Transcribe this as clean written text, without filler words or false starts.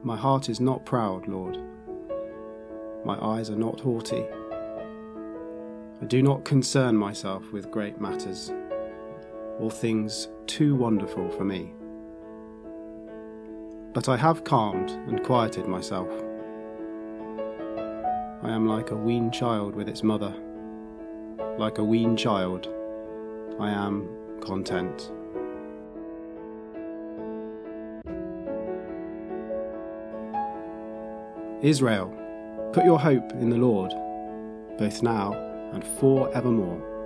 My heart is not proud, Lord. My eyes are not haughty. I do not concern myself with great matters, or things too wonderful for me. But I have calmed and quieted myself. I am like a weaned child with its mother. Like a weaned child, I am content. Israel, put your hope in the Lord, both now and for evermore.